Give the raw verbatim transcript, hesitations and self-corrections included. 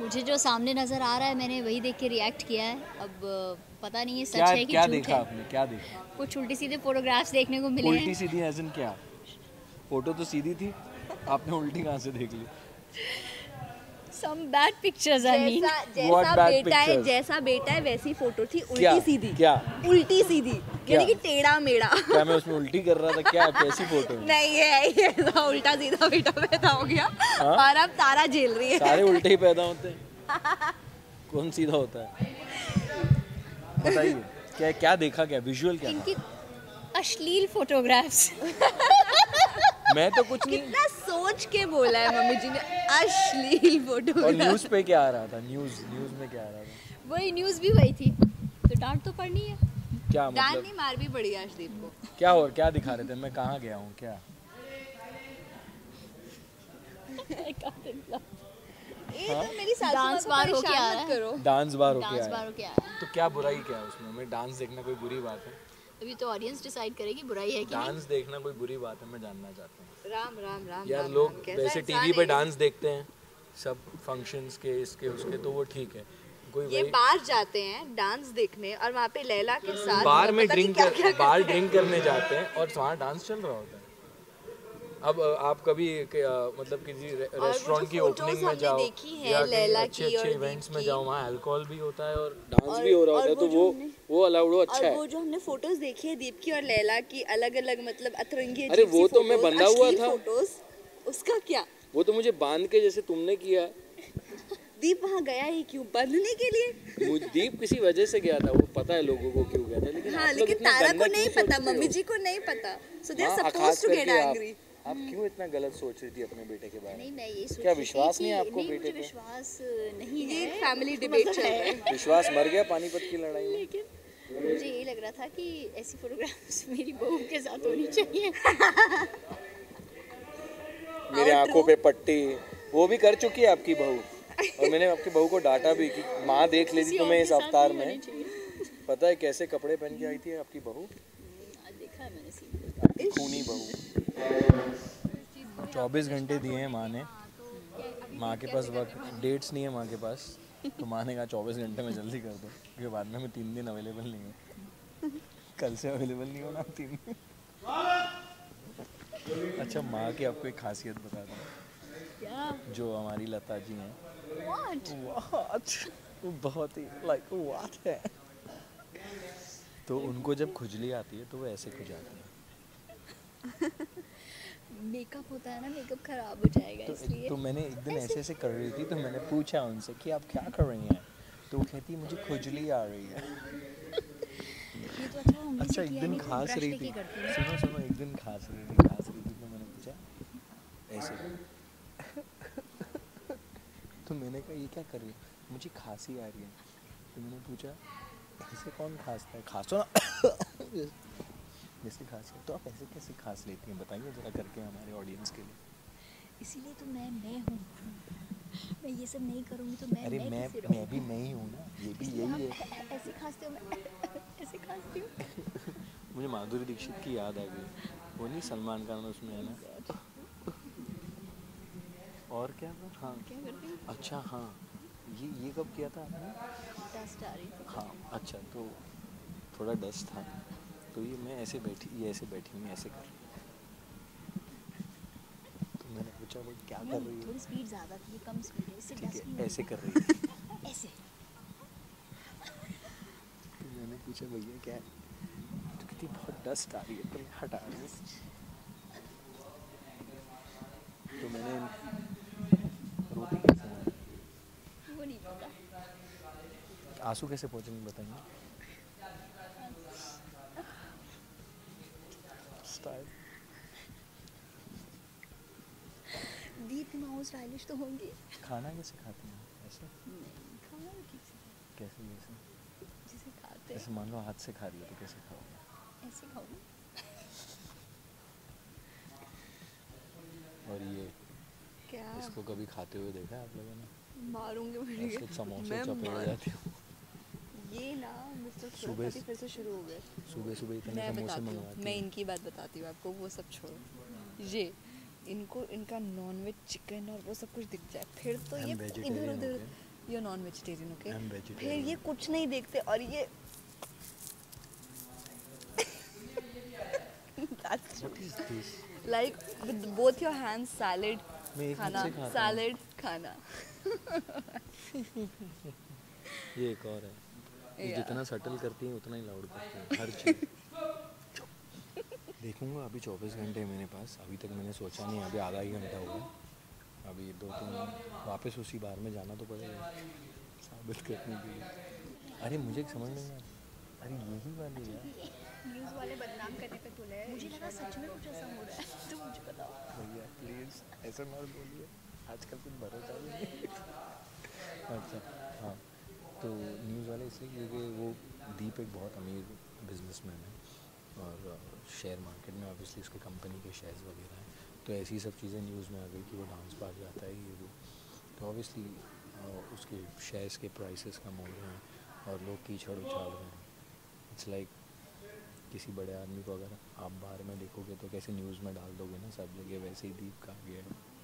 मुझे जो सामने नजर आ रहा है मैंने वही देख के रिएक्ट किया है। अब पता नहीं है सच क्या, है कि क्या झूठ देखा है। आपने? क्या देखा? कुछ उल्टी सीधे फोटोग्राफ्स देखने को मिले हैं। उल्टी सीधी एज इन क्या? फोटो तो सीधी थी, आपने उल्टी कहाँ से देख ली? Some bad pictures, I mean. जैसा जैसा bad बेटा है pictures? जैसा बेटा है वैसी फोटो थी, क्या? उल्टी सीधी। क्या? उल्टी सीधी यानी कि टेढ़ा मेढ़ा। क्या मैं उसमें उल्टी कर रहा था? क्या कैसी फोटो है? नहीं है, ये ऐसा उल्टा सीधा बेटा पैदा हो गया और अब तारा झेल रही है। सारे उल्टे ही पैदा होते हैं, कौन सीधा होता है? बताइए क्या क्या देखा, क्या विजुअल क्या इनकी अश्लील फोटोग्राफ्स। मैं तो कुछ नहीं। कितना सोच के बोला है मम्मी जी ने, अश्लील फोटो। और न्यूज़ पे क्या आ रहा था? न्यूज़ न्यूज़ में क्या आ रहा था? वही न्यूज़ भी वही थी, तो डांट तो पड़नी है। क्या डांट मतलब? नहीं, मार भी पड़ी अर्शदीप को। क्या और क्या दिखा रहे थे? मैं कहाँ गया हूँ क्या? ये तो मेरी सासू डांस माँ बार को होके आ परेशान रहा मत है। करो। डांस बार होके डांस आया। बार होके आया। तो क्या बुराई क्या है उसमें? मैं डांस देखना कोई बुरी बात है? अभी तो ऑडियंस डिसाइड करेगी बुराई है कि नहीं। डांस देखना कोई बुरी बात है? मैं जानना चाहता हूँ राम राम राम यार। राम, लोग राम, कैसा वैसे इंसान टीवी पे है ये? डांस देखते हैं सब फंक्शंस के, इसके उसके, तो वो ठीक है। कोई ये वही बार जाते हैं डांस देखने और वहाँ पे लैला के साथ बार में पता नहीं ड्रिंक क्या कर, क्या बार करते हैं। ड्रिंक करने जाते हैं और वहाँ डांस चल रहा होता है। अब आप कभी क- मतलब किसी रे, और वो रेस्टोरेंट जो की photos ओपनिंग में हमने जाओ देखी हैं या कहीं लैला अच्छे की अच्छे और इवेंट्स दीप में की। जाओ, वहाँ अल्कोहल भी होता है और डांस और- भी हो रहा और होता है, वो तो जो वो हमने- वो अलाउड, वो अच्छा और है। वो जो हमने फोटोज देखी है दीप की और लैला की, अलग अलग मतलब अतरंगी अरे अजीब सी वो तो मैं photos, बंधा हुआ अश्लील था। फोटोज, उसका क्या? वो तो मुझे बांध के जैसे तुमने किया। दीप वहाँ गया ही क्यों? बंधने के लिए? मुझ- दीप किसी वजह से गया था, वो पता है लोगों को क्यों गया था, लेकिन हाँ, आप लोग लेकिन इतना तारा गंदा को नहीं क्यों पता, सोचते मम्मी हो? जी को नहीं पता, सो दे आर हाँ, सपोज्ड खास टू गेट करके आप एंग्री। आप क्यों इतना गलत सोच रही थी अपने बेटे के बारे नहीं, में? मैं ये सोच क्या रही थी विश्वास नहीं है कि- आपको नहीं, बेटे मुझे पे? विश्वास नहीं ये है। एक फैमिली डिबेट चल रहा है। विश्वास मर गया पानीपत की लड़ाई में। लेकिन मुझे यही लग रहा था कि ऐसी फोटोग्राफ्स मेरी बहू के साथ होनी चाहिए। मेरे आंखों पे पट्टी वो भी कर चुकी है आपकी बहू, और मैंने आपकी बहू को डांटा भी कि माँ देख लेती तुम्हें इस अवतार में। पता है कैसे कपड़े पहन के आई थी आपकी बहू? आज देखा है मैंने सीन। आपकी खूनी बहू। चौबीस घंटे दिए हैं माँ ने, माँ के पास वक्त डेट्स नहीं है माँ के पास, तो माँ ने कहा चौबीस घंटे में जल्दी कर दो, क्योंकि बाद में मैं तीन दिन अवेलेबल नहीं हूँ। कल से अवेलेबल नहीं होना तीन दिन। अच्छा, माँ की आपको एक खासियत बता दूँ, क्या? जो हमारी लता जी हैं, What? वो बहुत ही लाइक व्हाट है, तो उनको जब खुजली आती है तो वो ऐसे खुजाती है। मेकअप होता है ना, मेकअप खराब हो जाएगा तो, इसलिए। तो मैंने एक दिन ऐसे ऐसे कर रही थी, तो मैंने पूछा उनसे कि आप क्या कर रही हैं, तो वो कहती मुझे खुजली आ रही है। ये तो अच्छा हमने अच्छा, से एक किया दिन नहीं, तो खांस brush रही लेके थी, करती हूँ। सुनो सुनो, एक दिन खांस रही थी खांस रही थी तो मैंने पूछा ऐसे, तो मैंने कहा ये क्या कर रही है? मुझे खांसी आ रही है। तो मैंने पूछा ऐसे कौन खांसता है, खांसो ना। जैसे खांसी, तो आप ऐसे कैसे खांस लेती हैं, बताइए ज़रा करके हमारे ऑडियंस के लिए। इसीलिए तो मैं मैं हूँ। मैं ये सब नहीं करूँगी तो मैं अरे मैं मैं कैसे मैं रहूँगी? भी मैं ही हूँ ना, ये भी इसलिए यही आप है। ऐसे खांसते हो, मैं ऐसे खांसती हूँ। मुझे माधुरी दीक्षित की याद आ गई, वो नहीं सलमान खान उसमें है ना। और क्या था? हाँ क्या करती हूँ? अच्छा, हाँ ये ये कब किया था आपने? डस्ट आ रही थी। हाँ अच्छा, तो थोड़ा डस्ट था, तो ये मैं ऐसे बैठी, ये ऐसे बैठी हूँ, ऐसे कर रही है, तो मैंने पूछा वो क्या कर रही है? थोड़ी स्पीड ज़्यादा थी, ये कम स्पीड है, इससे ठीक डस्ट है, नहीं ऐसे होती। कर रही है। ऐसे। तो मैंने पूछा भैया क्या है, तो कहती बहुत डस्ट आ रही है, तो मैं हटा रही हूँ। तो मैंने रोटी कैसे बनाई? वो नहीं पता। आंसू कैसे पहुँचेंगे बताइए? स्टाइल दीप माओ स्टाइलिश तो होंगी। खाना कैसे खाती हैं ऐसे? नहीं, खाना भी ठीक से कैसे जैसे जिसे खाते जैसे मान लो हाथ से खा रही है तो कैसे खाओगे? ऐसे खाऊंगी। और ये क्या इसको कभी खाते हुए देखा है आप लोगों ने? मारूंगी ऐसे मैं समोसे मैं चपेट मार- जाती हूँ। ये ना मिस्टर सुबह सुबह फिर से शुरू हो गए। सुबह सुबह इतने मैं समोसे बताती हूँ, मंगवाती मैं हूँ। इनकी बात बताती हूँ आपको, वो सब छोड़ो। ये इनको इनका नॉनवेज चिकन और वो सब कुछ दिख जाए फिर तो हम ये vegetarian इधर उधर होते हैं। नॉन वेजिटेरियन ओके I'm फिर vegetarian. ये कुछ नहीं देखते और ये That's What is this? like with both your hands salad मैं एक हाथ खाना से खाता हूँ। salad खाना ये एक और है ये Yeah. जितना सटल करती है उतना ही लाउड करती है हर चीज़। देखूंगा अभी चौबीस घंटे हैं मेरे पास, अभी तक मैंने सोचा नहीं, अभी आधा ही घंटा हुआ है, अभी दो तीन वापस उसी बार में जाना तो पड़ेगा साबित करने के लिए। अरे मुझे समझ नहीं आ रहा, अरे यही वाली है न्यूज़ वाले बदनाम करने पे तुले है। मुझे लगा सच में कुछ ऐसा हो रहा है तो मुझे बताओ भैया प्लीज़ ऐसा मत बोलिए, आजकल कुछ भरोसा नहीं है। अच्छा हाँ, तो न्यूज़ वाले इसलिए क्योंकि वो दीप एक बहुत अमीर बिजनेसमैन है और शेयर मार्केट में ऑब्वियसली उसके कंपनी के शेयर्स वगैरह हैं, तो ऐसी सब चीज़ें न्यूज़ में आ गई कि वो डांस पार्ट जाता है ये वो, तो ऑब्वियसली उसके शेयर्स के प्राइसेस कम हो रहे हैं और लोग कीचड़ उछाल रहे हैं। इट्स लाइक किसी बड़े आदमी को अगर आप बाहर में देखोगे तो कैसे न्यूज़ में डाल दोगे ना सब जगह, वैसे ही दीप का आ गया है।